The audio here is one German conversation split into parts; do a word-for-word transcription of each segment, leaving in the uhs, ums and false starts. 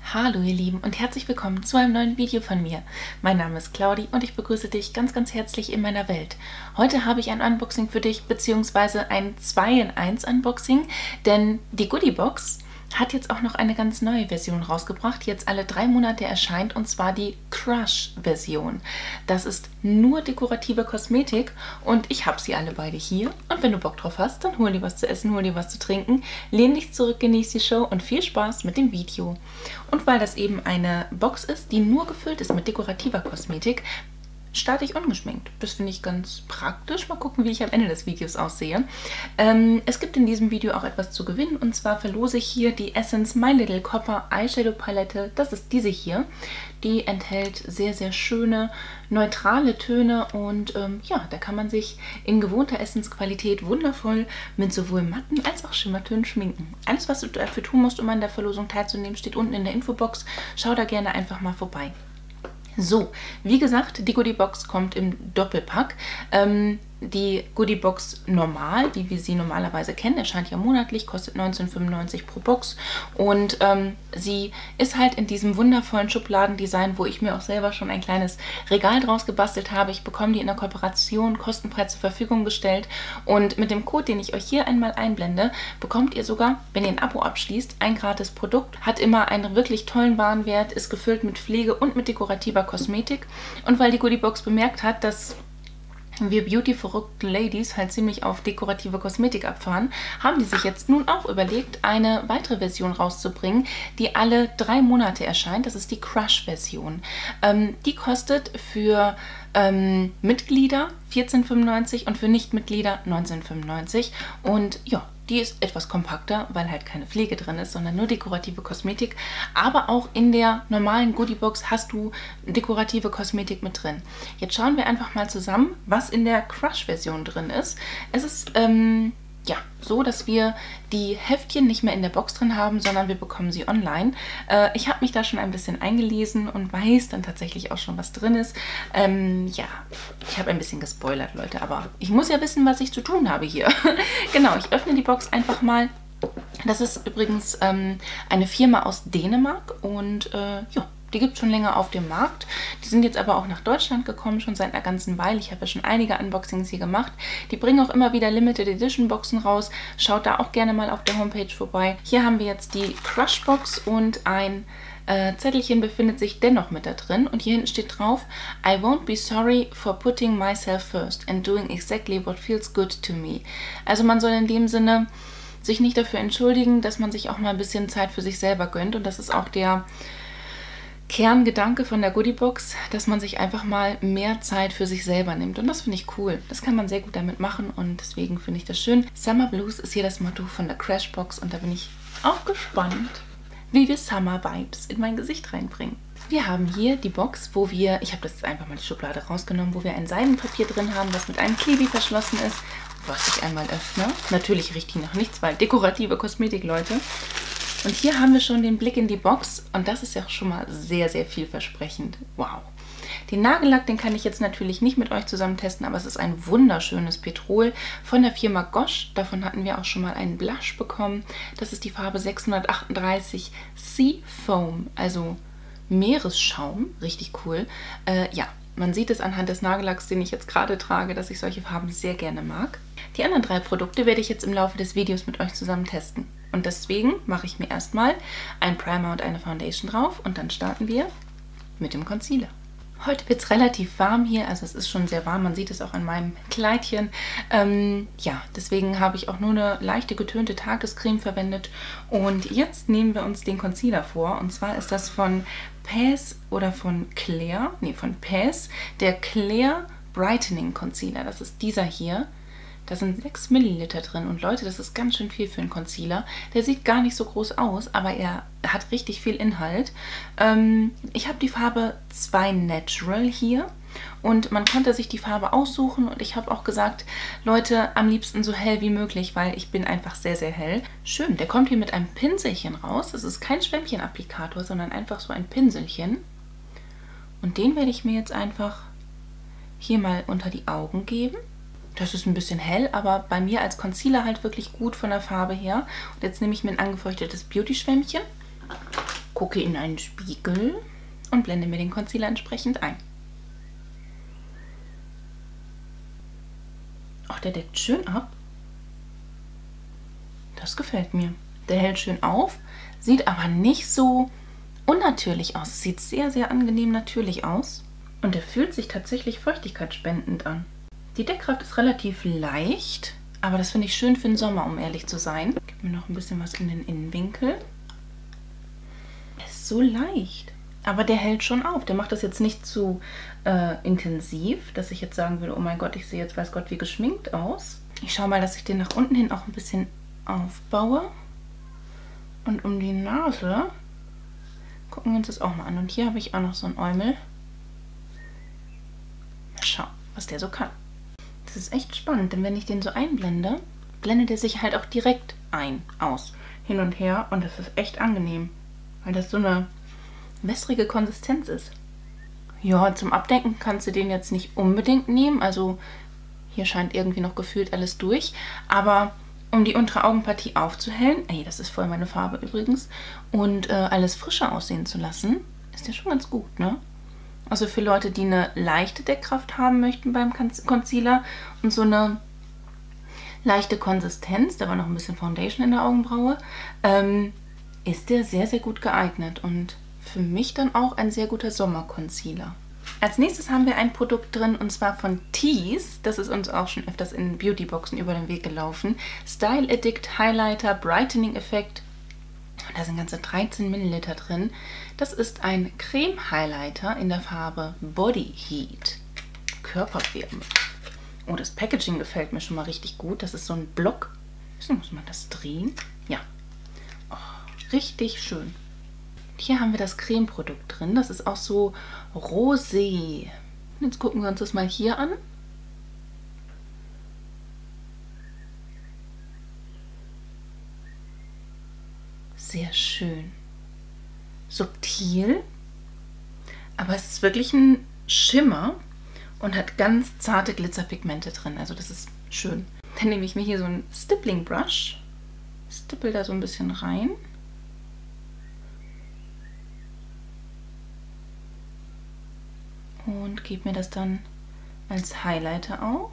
Hallo ihr Lieben und herzlich willkommen zu einem neuen Video von mir. Mein Name ist Claudi und ich begrüße dich ganz ganz herzlich in meiner Welt. Heute habe ich ein Unboxing für dich, beziehungsweise ein zwei in eins Unboxing, denn die Goodiebox hat jetzt auch noch eine ganz neue Version rausgebracht, die jetzt alle drei Monate erscheint, und zwar die Crush-Version. Das ist nur dekorative Kosmetik und ich habe sie alle beide hier. Und wenn du Bock drauf hast, dann hol dir was zu essen, hol dir was zu trinken, lehn dich zurück, genieß die Show und viel Spaß mit dem Video. Und weil das eben eine Box ist, die nur gefüllt ist mit dekorativer Kosmetik, starte ich ungeschminkt. Das finde ich ganz praktisch. Mal gucken, wie ich am Ende des Videos aussehe. Ähm, es gibt in diesem Video auch etwas zu gewinnen, und zwar verlose ich hier die Essence My Little Copper Eyeshadow Palette. Das ist diese hier. Die enthält sehr, sehr schöne, neutrale Töne und ähm, ja, da kann man sich in gewohnter Essensqualität wundervoll mit sowohl matten als auch Schimmertönen schminken. Alles, was du dafür tun musst, um an der Verlosung teilzunehmen, steht unten in der Infobox. Schau da gerne einfach mal vorbei. So, wie gesagt, die Goodiebox kommt im Doppelpack. Ähm, die Goodiebox normal, wie wir sie normalerweise kennen, erscheint ja monatlich, kostet neunzehn fünfundneunzig pro Box. Und ähm, sie ist halt in diesem wundervollen Schubladendesign, wo ich mir auch selber schon ein kleines Regal draus gebastelt habe. Ich bekomme die in der Kooperation kostenfrei zur Verfügung gestellt. Und mit dem Code, den ich euch hier einmal einblende, bekommt ihr sogar, wenn ihr ein Abo abschließt, ein gratis Produkt. Hat immer einen wirklich tollen Warenwert, ist gefüllt mit Pflege und mit dekorativer Kosmetik. Und weil die Goodiebox bemerkt hat, dass wir beauty-verrückten Ladies halt ziemlich auf dekorative Kosmetik abfahren, haben die sich jetzt nun auch überlegt, eine weitere Version rauszubringen, die alle drei Monate erscheint. Das ist die Crush-Version. Ähm, die kostet für ähm, Mitglieder vierzehn fünfundneunzig und für Nichtmitglieder neunzehn fünfundneunzig. Und ja, die ist etwas kompakter, weil halt keine Pflege drin ist, sondern nur dekorative Kosmetik. Aber auch in der normalen Goodiebox hast du dekorative Kosmetik mit drin. Jetzt schauen wir einfach mal zusammen, was in der Crush-Version drin ist. Es ist ähm, ja so, dass wir die Heftchen nicht mehr in der Box drin haben, sondern wir bekommen sie online. Äh, ich habe mich da schon ein bisschen eingelesen und weiß dann tatsächlich auch schon, was drin ist. Ähm, ja, ich habe ein bisschen gespoilert, Leute, aber ich muss ja wissen, was ich zu tun habe hier. Genau, ich öffne die Box einfach mal. Das ist übrigens ähm, eine Firma aus Dänemark und äh, ja, die gibt es schon länger auf dem Markt. Die sind jetzt aber auch nach Deutschland gekommen, schon seit einer ganzen Weile. Ich habe ja schon einige Unboxings hier gemacht. Die bringen auch immer wieder Limited Edition Boxen raus. Schaut da auch gerne mal auf der Homepage vorbei. Hier haben wir jetzt die Crush Box und ein äh, Zettelchen befindet sich dennoch mit da drin. Und hier hinten steht drauf: I won't be sorry for putting myself first and doing exactly what feels good to me. Also man soll in dem Sinne sich nicht dafür entschuldigen, dass man sich auch mal ein bisschen Zeit für sich selber gönnt. Und das ist auch der Kerngedanke von der Goodiebox, dass man sich einfach mal mehr Zeit für sich selber nimmt. Und das finde ich cool. Das kann man sehr gut damit machen und deswegen finde ich das schön. Summer Blues ist hier das Motto von der Crashbox und da bin ich auch gespannt, wie wir Summer Vibes in mein Gesicht reinbringen. Wir haben hier die Box, wo wir, ich habe das jetzt einfach mal die Schublade rausgenommen, wo wir ein Seidenpapier drin haben, das mit einem Klebi verschlossen ist, was ich einmal öffne. Natürlich riecht die noch nichts, weil dekorative Kosmetik, Leute. Und hier haben wir schon den Blick in die Box und das ist ja auch schon mal sehr, sehr vielversprechend. Wow. Den Nagellack, den kann ich jetzt natürlich nicht mit euch zusammen testen, aber es ist ein wunderschönes Petrol von der Firma Gosh. Davon hatten wir auch schon mal einen Blush bekommen. Das ist die Farbe sechshundertachtunddreißig Sea Foam, also Meeresschaum. Richtig cool. Äh, ja, man sieht es anhand des Nagellacks, den ich jetzt gerade trage, dass ich solche Farben sehr gerne mag. Die anderen drei Produkte werde ich jetzt im Laufe des Videos mit euch zusammen testen. Und deswegen mache ich mir erstmal ein Primer und eine Foundation drauf und dann starten wir mit dem Concealer. Heute wird es relativ warm hier, also es ist schon sehr warm, man sieht es auch an meinem Kleidchen. Ähm, ja, deswegen habe ich auch nur eine leichte getönte Tagescreme verwendet. Und jetzt nehmen wir uns den Concealer vor. Und zwar ist das von Pace oder von Claire, nee, von Pace, der Claire Brightening Concealer. Das ist dieser hier. Da sind sechs Milliliter drin und Leute, das ist ganz schön viel für einen Concealer. Der sieht gar nicht so groß aus, aber er hat richtig viel Inhalt. Ähm, ich habe die Farbe zwei Natural hier und man konnte sich die Farbe aussuchen und ich habe auch gesagt, Leute, am liebsten so hell wie möglich, weil ich bin einfach sehr, sehr hell. Schön, der kommt hier mit einem Pinselchen raus. Das ist kein Schwämmchen-Applikator, sondern einfach so ein Pinselchen. Und den werde ich mir jetzt einfach hier mal unter die Augen geben. Das ist ein bisschen hell, aber bei mir als Concealer halt wirklich gut von der Farbe her. Und jetzt nehme ich mir ein angefeuchtetes Beauty-Schwämmchen. gucke in einen Spiegel und blende mir den Concealer entsprechend ein. Ach, der deckt schön ab. Das gefällt mir. Der hält schön auf, sieht aber nicht so unnatürlich aus. Sieht sehr, sehr angenehm natürlich aus. Und der fühlt sich tatsächlich feuchtigkeitsspendend an. Die Deckkraft ist relativ leicht, aber das finde ich schön für den Sommer, um ehrlich zu sein. Ich gebe mir noch ein bisschen was in den Innenwinkel. Er ist so leicht, aber der hält schon auf. Der macht das jetzt nicht zu äh, intensiv, dass ich jetzt sagen würde, oh mein Gott, ich sehe jetzt weiß Gott wie geschminkt aus. Ich schaue mal, dass ich den nach unten hin auch ein bisschen aufbaue. Und um die Nase gucken wir uns das auch mal an. Und hier habe ich auch noch so einen Äumel. Mal schauen, was der so kann. Das ist echt spannend, denn wenn ich den so einblende, blendet er sich halt auch direkt ein, aus, hin und her. Und das ist echt angenehm, weil das so eine wässrige Konsistenz ist. Ja, zum Abdenken kannst du den jetzt nicht unbedingt nehmen. Also hier scheint irgendwie noch gefühlt alles durch. Aber um die untere Augenpartie aufzuhellen, ey, das ist voll meine Farbe übrigens, und äh, alles frischer aussehen zu lassen, ist ja schon ganz gut, ne? Also für Leute, die eine leichte Deckkraft haben möchten beim Concealer und so eine leichte Konsistenz, da war noch ein bisschen Foundation in der Augenbraue, ähm, ist der sehr, sehr gut geeignet und für mich dann auch ein sehr guter Sommer-Concealer. Als nächstes haben wir ein Produkt drin, und zwar von Tease. Das ist uns auch schon öfters in Beautyboxen über den Weg gelaufen. Style Addict Highlighter Brightening Effekt. Da sind ganze dreizehn Milliliter drin. Das ist ein Creme-Highlighter in der Farbe Body Heat. Körperwärme. Oh, das Packaging gefällt mir schon mal richtig gut. Das ist so ein Block. Muss man das drehen? Ja. Oh, richtig schön. Hier haben wir das Creme-Produkt drin. Das ist auch so rosé. Jetzt gucken wir uns das mal hier an. Sehr schön. Subtil. Aber es ist wirklich ein Schimmer und hat ganz zarte Glitzerpigmente drin. Also das ist schön. Dann nehme ich mir hier so einen Stippling Brush. Stippel da so ein bisschen rein. Und gebe mir das dann als Highlighter auf.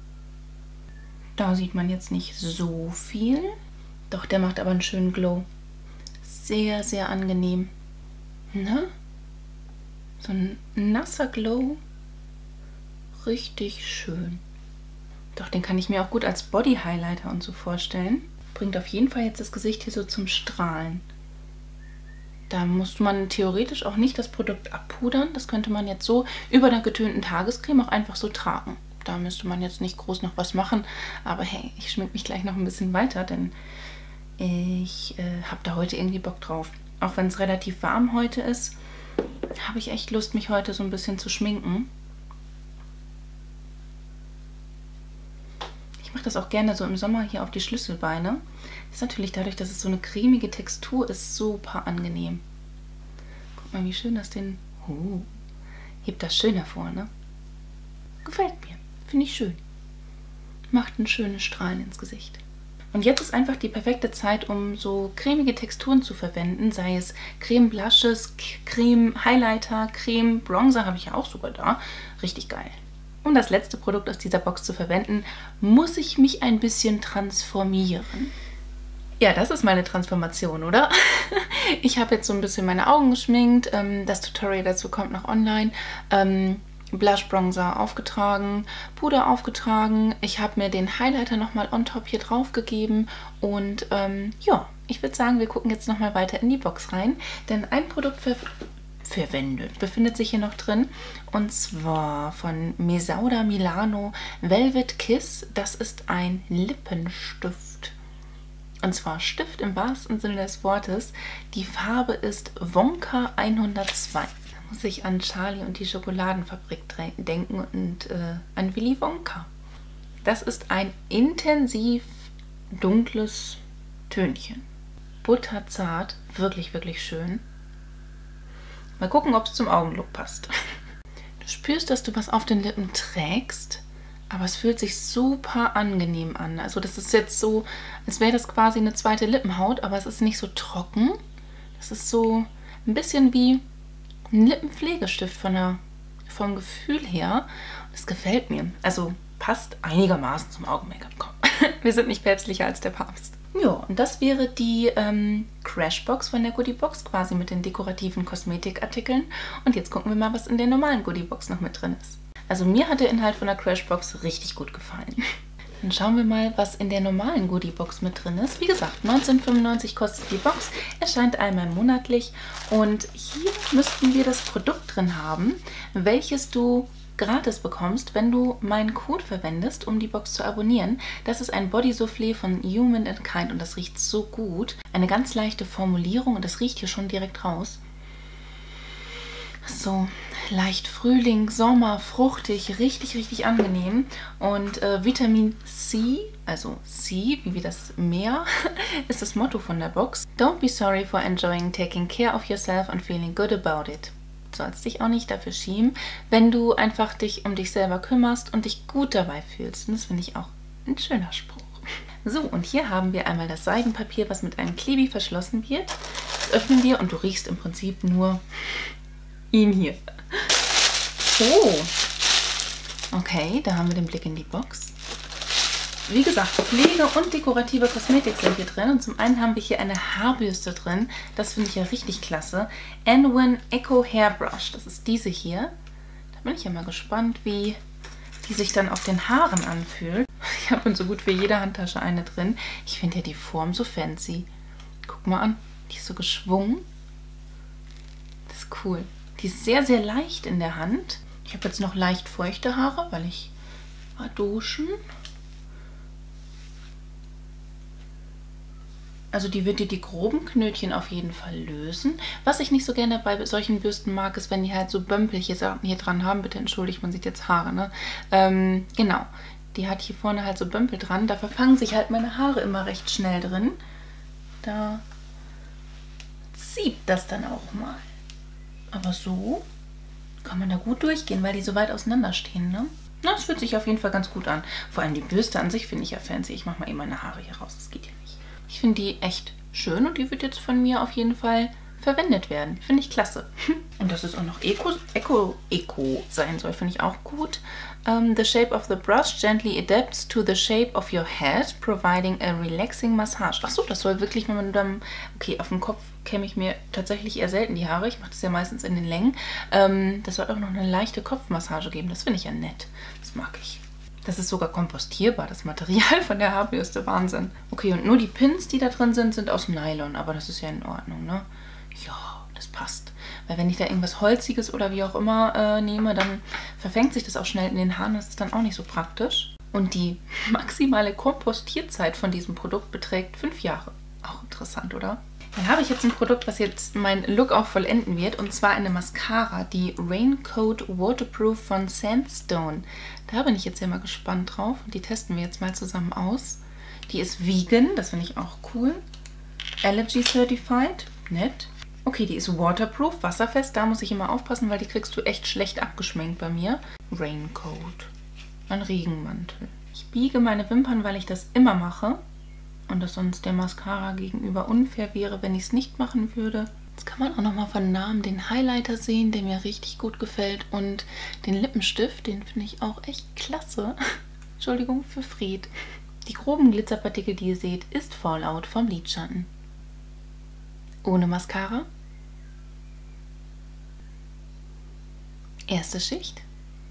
Da sieht man jetzt nicht so viel. Doch, der macht aber einen schönen Glow. Sehr, sehr angenehm. Ne? So ein nasser Glow. Richtig schön. Doch, den kann ich mir auch gut als Body Highlighter und so vorstellen. Bringt auf jeden Fall jetzt das Gesicht hier so zum Strahlen. Da muss man theoretisch auch nicht das Produkt abpudern. Das könnte man jetzt so über einer getönten Tagescreme auch einfach so tragen. Da müsste man jetzt nicht groß noch was machen. Aber hey, ich schmink mich gleich noch ein bisschen weiter, denn ich äh, habe da heute irgendwie Bock drauf. Auch wenn es relativ warm heute ist, habe ich echt Lust, mich heute so ein bisschen zu schminken. Ich mache das auch gerne so im Sommer hier auf die Schlüsselbeine. Ist natürlich dadurch, dass es so eine cremige Textur ist, super angenehm. Guck mal, wie schön das den... Oh, hebt das schön hervor, ne? Gefällt mir. Finde ich schön. Macht einen schönen Strahlen ins Gesicht. Und jetzt ist einfach die perfekte Zeit, um so cremige Texturen zu verwenden. Sei es Creme Blushes, Creme Highlighter, Creme Bronzer habe ich ja auch sogar da. Richtig geil. Um das letzte Produkt aus dieser Box zu verwenden, muss ich mich ein bisschen transformieren. Ja, das ist meine Transformation, oder? Ich habe jetzt so ein bisschen meine Augen geschminkt. Das Tutorial dazu kommt noch online. Blush Bronzer aufgetragen, Puder aufgetragen. Ich habe mir den Highlighter nochmal on top hier drauf gegeben. Und ähm, ja, ich würde sagen, wir gucken jetzt nochmal weiter in die Box rein. Denn ein Produkt ver verwendet befindet sich hier noch drin. Und zwar von Mesauda Milano Velvet Kiss. Das ist ein Lippenstift. Und zwar Stift im wahrsten Sinne des Wortes. Die Farbe ist Wonka hundertzwei. Da muss ich an Charlie und die Schokoladenfabrik denken und äh, an Willy Wonka. Das ist ein intensiv dunkles Tönchen. Butterzart, wirklich, wirklich schön. Mal gucken, ob es zum Augenlook passt. Du spürst, dass du was auf den Lippen trägst. Aber es fühlt sich super angenehm an. Also das ist jetzt so, als wäre das quasi eine zweite Lippenhaut, aber es ist nicht so trocken. Das ist so ein bisschen wie ein Lippenpflegestift von der, vom Gefühl her. Das gefällt mir. Also passt einigermaßen zum Augen-Make-up. Komm. Wir sind nicht päpstlicher als der Papst. Ja, und das wäre die ähm, Crashbox von der Goodiebox, quasi mit den dekorativen Kosmetikartikeln. Und jetzt gucken wir mal, was in der normalen Goodiebox noch mit drin ist. Also mir hat der Inhalt von der Crashbox richtig gut gefallen. Dann schauen wir mal, was in der normalen Goodiebox mit drin ist. Wie gesagt, neunzehnhundertfünfundneunzig kostet die Box, erscheint einmal monatlich. Und hier müssten wir das Produkt drin haben, welches du gratis bekommst, wenn du meinen Code verwendest, um die Box zu abonnieren. Das ist ein Body Soufflé von Human and Kind und das riecht so gut. Eine ganz leichte Formulierung und das riecht hier schon direkt raus. So leicht Frühling, Sommer, fruchtig, richtig, richtig angenehm. Und äh, Vitamin C, also C, wie das Meer, ist das Motto von der Box. Don't be sorry for enjoying taking care of yourself and feeling good about it. Du sollst dich auch nicht dafür schämen, wenn du einfach dich um dich selber kümmerst und dich gut dabei fühlst. Und das finde ich auch ein schöner Spruch. So, und hier haben wir einmal das Seidenpapier, was mit einem Klebi verschlossen wird. Das öffnen wir und du riechst im Prinzip nur ihn hier. Oh, okay, da haben wir den Blick in die Box. Wie gesagt, Pflege und dekorative Kosmetik sind hier drin. Und zum einen haben wir hier eine Haarbürste drin. Das finde ich ja richtig klasse. Anwen Eco Hairbrush. Das ist diese hier. Da bin ich ja mal gespannt, wie die sich dann auf den Haaren anfühlt. Ich habe in so gut wie jeder Handtasche eine drin. Ich finde ja die Form so fancy. Guck mal an. Die ist so geschwungen. Das ist cool. Die ist sehr, sehr leicht in der Hand. Ich habe jetzt noch leicht feuchte Haare, weil ich war duschen. Also die wird dir die groben Knötchen auf jeden Fall lösen. Was ich nicht so gerne bei solchen Bürsten mag, ist, wenn die halt so Bömpelchen hier dran haben. Bitte entschuldigt, man sieht jetzt Haare, ne? Ähm, genau. Die hat hier vorne halt so Bömpel dran. Da verfangen sich halt meine Haare immer recht schnell drin. Da zieht das dann auch mal. Aber so kann man da gut durchgehen, weil die so weit auseinander stehen, ne? Na, das fühlt sich auf jeden Fall ganz gut an. Vor allem die Bürste an sich finde ich ja fancy. Ich mache mal eben meine Haare hier raus. Das geht ja nicht. Ich finde die echt schön und die wird jetzt von mir auf jeden Fall verwendet werden. Finde ich klasse. Und dass es auch noch Eco, Eco, Eco sein soll, finde ich auch gut. Um, the shape of the brush gently adapts to the shape of your head, providing a relaxing massage. Achso, das soll wirklich, wenn man dann... Okay, auf dem Kopf kämme ich mir tatsächlich eher selten die Haare. Ich mache das ja meistens in den Längen. Um, das soll auch noch eine leichte Kopfmassage geben. Das finde ich ja nett. Das mag ich. Das ist sogar kompostierbar, das Material von der Haarbürste. Wahnsinn. Okay, und nur die Pins, die da drin sind, sind aus Nylon. Aber das ist ja in Ordnung, ne? Ja, das passt. Weil wenn ich da irgendwas Holziges oder wie auch immer äh, nehme, dann verfängt sich das auch schnell in den Haaren. Das ist dann auch nicht so praktisch. Und die maximale Kompostierzeit von diesem Produkt beträgt fünf Jahre. Auch interessant, oder? Dann habe ich jetzt ein Produkt, was jetzt mein Look auch vollenden wird. Und zwar eine Mascara, die Raincoat Waterproof von Sandstone. Da bin ich jetzt ja mal gespannt drauf. Und die testen wir jetzt mal zusammen aus. Die ist vegan, das finde ich auch cool. Allergy Certified, nett. Okay, die ist waterproof, wasserfest. Da muss ich immer aufpassen, weil die kriegst du echt schlecht abgeschminkt bei mir. Raincoat, ein Regenmantel. Ich biege meine Wimpern, weil ich das immer mache. Und das sonst der Mascara gegenüber unfair wäre, wenn ich es nicht machen würde. Jetzt kann man auch nochmal von Namen den Highlighter sehen, der mir richtig gut gefällt. Und den Lippenstift, den finde ich auch echt klasse. Entschuldigung für Fred. Die groben Glitzerpartikel, die ihr seht, ist Fallout vom Lidschatten. Ohne Mascara. Erste Schicht.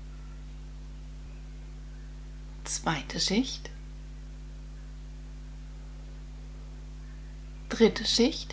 Zweite Schicht. Dritte Schicht.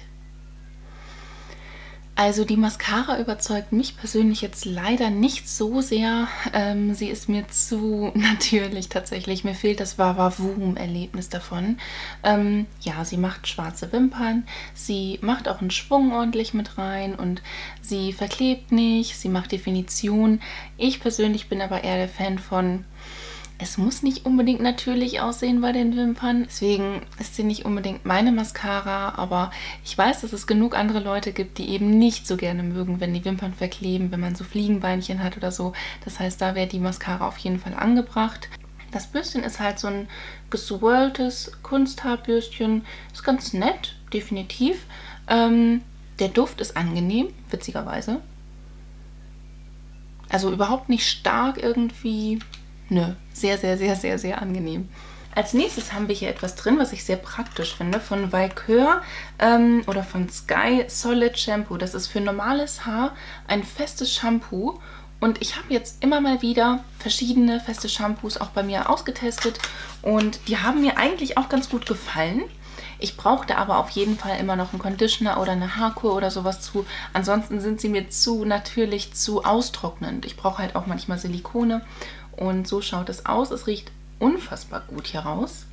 Also die Mascara überzeugt mich persönlich jetzt leider nicht so sehr. Ähm, sie ist mir zu natürlich tatsächlich. Mir fehlt das Wawawum-Erlebnis davon. Ähm, ja, sie macht schwarze Wimpern. Sie macht auch einen Schwung ordentlich mit rein und sie verklebt nicht. Sie macht Definition. Ich persönlich bin aber eher der Fan von... Es muss nicht unbedingt natürlich aussehen bei den Wimpern, deswegen ist sie nicht unbedingt meine Mascara, aber ich weiß, dass es genug andere Leute gibt, die eben nicht so gerne mögen, wenn die Wimpern verkleben, wenn man so Fliegenbeinchen hat oder so. Das heißt, da wäre die Mascara auf jeden Fall angebracht. Das Bürstchen ist halt so ein geswirltes Kunsthaarbürstchen, ist ganz nett, definitiv. Ähm, Der Duft ist angenehm, witzigerweise. Also überhaupt nicht stark irgendwie. Nö, sehr, sehr, sehr, sehr, sehr angenehm. Als nächstes haben wir hier etwas drin, was ich sehr praktisch finde, von Vaikeur ähm, oder von Sky Solid Shampoo. Das ist für normales Haar ein festes Shampoo. Und ich habe jetzt immer mal wieder verschiedene feste Shampoos auch bei mir ausgetestet. Und die haben mir eigentlich auch ganz gut gefallen. Ich brauchte aber auf jeden Fall immer noch einen Conditioner oder eine Haarkur oder sowas zu. Ansonsten sind sie mir zu natürlich zu austrocknend. Ich brauche halt auch manchmal Silikone. Und so schaut es aus. Es riecht unfassbar gut hier raus.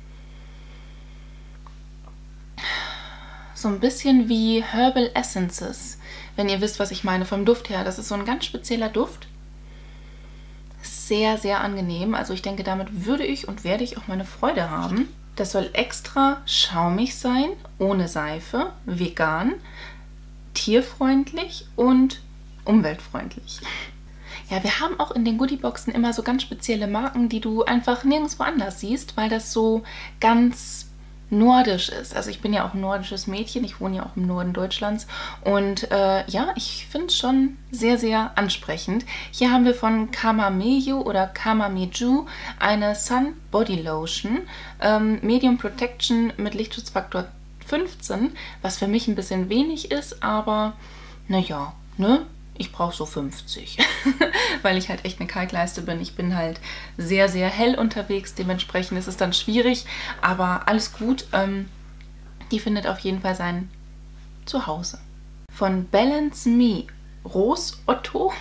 So ein bisschen wie Herbal Essences, wenn ihr wisst, was ich meine vom Duft her. Das ist so ein ganz spezieller Duft. Sehr, sehr angenehm. Also ich denke, damit würde ich und werde ich auch meine Freude haben. Das soll extra schaumig sein, ohne Seife, vegan, tierfreundlich und umweltfreundlich. Ja, wir haben auch in den Goodieboxen immer so ganz spezielle Marken, die du einfach nirgendwo anders siehst, weil das so ganz nordisch ist. Also ich bin ja auch ein nordisches Mädchen, ich wohne ja auch im Norden Deutschlands und äh, ja, ich finde es schon sehr, sehr ansprechend. Hier haben wir von Kamameyo oder Kamameju eine Sun Body Lotion, ähm, Medium Protection mit Lichtschutzfaktor fünfzehn, was für mich ein bisschen wenig ist, aber naja, ne? Ich brauche so fünfzig, weil ich halt echt eine Kalkleiste bin. Ich bin halt sehr, sehr hell unterwegs. Dementsprechend ist es dann schwierig, aber alles gut. Ähm, die findet auf jeden Fall sein Zuhause. Von Balance Me Rose Otto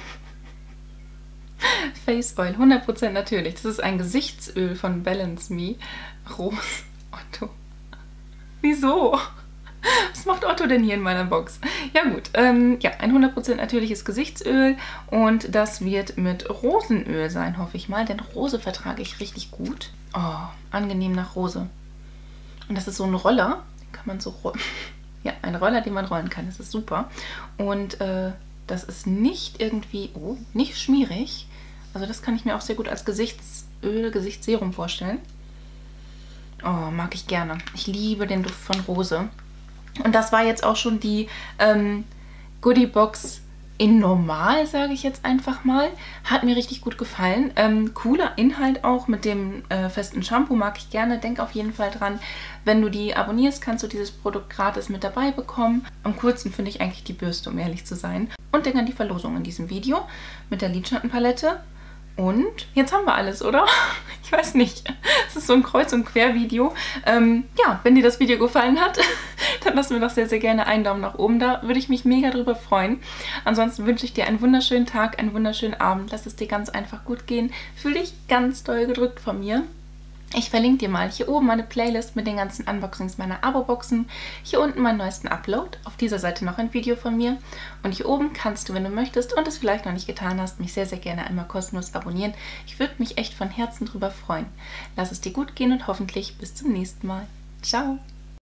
Face Oil, hundert Prozent natürlich. Das ist ein Gesichtsöl von Balance Me Rose Otto. Wieso? Was macht Otto denn hier in meiner Box? Ja gut, ähm, ja, ein hundert Prozent natürliches Gesichtsöl und das wird mit Rosenöl sein, hoffe ich mal, denn Rose vertrage ich richtig gut. Oh, angenehm nach Rose. Und das ist so ein Roller, den kann man so rollen. Ja, ein Roller, den man rollen kann, das ist super. Und äh, das ist nicht irgendwie, oh, nicht schmierig. Also das kann ich mir auch sehr gut als Gesichtsöl, Gesichtsserum vorstellen. Oh, mag ich gerne. Ich liebe den Duft von Rose. Und das war jetzt auch schon die ähm, Goodiebox in normal, sage ich jetzt einfach mal. Hat mir richtig gut gefallen. Ähm, cooler Inhalt auch mit dem äh, festen Shampoo, mag ich gerne. Denk auf jeden Fall dran, wenn du die abonnierst, kannst du dieses Produkt gratis mit dabei bekommen. Am coolsten finde ich eigentlich die Bürste, um ehrlich zu sein. Und denk an die Verlosung in diesem Video mit der Lidschattenpalette. Und jetzt haben wir alles, oder? Ich weiß nicht. Es ist so ein Kreuz- und Quer-Video. Ähm, ja, wenn dir das Video gefallen hat, dann lass mir doch sehr, sehr gerne einen Daumen nach oben da. Würde ich mich mega drüber freuen. Ansonsten wünsche ich dir einen wunderschönen Tag, einen wunderschönen Abend. Lass es dir ganz einfach gut gehen. Fühl dich ganz doll gedrückt von mir. Ich verlinke dir mal hier oben meine Playlist mit den ganzen Unboxings meiner Abo-Boxen. Hier unten meinen neuesten Upload. Auf dieser Seite noch ein Video von mir. Und hier oben kannst du, wenn du möchtest und es vielleicht noch nicht getan hast, mich sehr, sehr gerne einmal kostenlos abonnieren. Ich würde mich echt von Herzen drüber freuen. Lass es dir gut gehen und hoffentlich bis zum nächsten Mal. Ciao!